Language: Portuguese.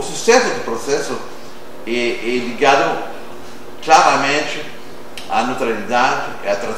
sucesso do processo é ligado claramente à neutralidade e à transparência